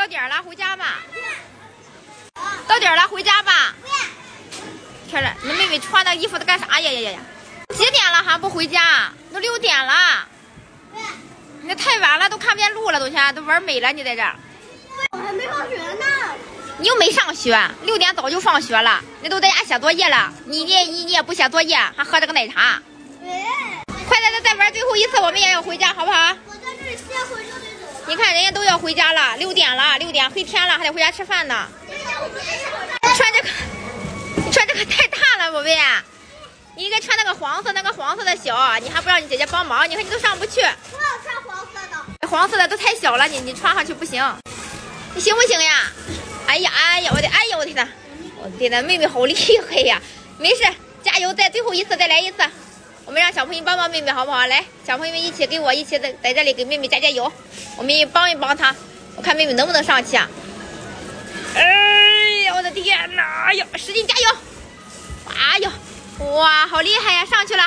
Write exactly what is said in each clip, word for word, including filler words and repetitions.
到点了，回家吧。到点了，回家吧。天呐，你妹妹穿那衣服在干啥呀呀呀呀？几点了还不回家？都六点了。你太晚了，都看不见路了，都现在都玩美了，你在这儿。 我还没放学呢。 你又没上学，六点早就放学了，你都在家写作业了。你你你你也不写作业，还喝这个奶茶。 喂。 快再再再玩最后一次，我们也要回家，好不好？ 我在这里歇会儿就得走。 你看人家都要回家了，六点了，六点黑天了，还得回家吃饭呢。你穿这个，你穿这个太大了，宝贝。你应该穿那个黄色，那个黄色的小，你还不让你姐姐帮忙，你看你都上不去。 我要穿黄色的。 黄色的都太小了，你你穿上去不行，你行不行呀？哎呀哎呀，我的哎呀我的天呐，我的天呐，妹妹好厉害呀！没事，加油，再最后一次，再来一次。我们让小朋友帮帮妹妹好不好？来，小朋友们一起跟我一起在在这里给妹妹加加油，我们也帮一帮她，我看妹妹能不能上去啊？哎呀，我的天哪！哎呀，使劲加油！哎呀，哇，好厉害呀！上去了，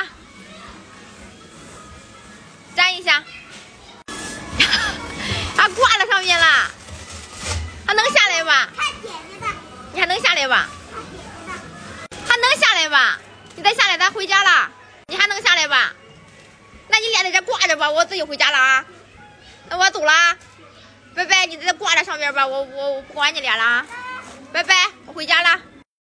粘一下，啊，挂了上面了，还能下来吧？ 看姐姐的。 你还能下来吧？还能下来吧？你再下来，咱回家了。你还能下来吧？那你俩在这挂着吧，我自己回家了啊。那我走了，拜拜，你在这挂着上面吧，我我我不管你俩了啊，拜拜，我回家了。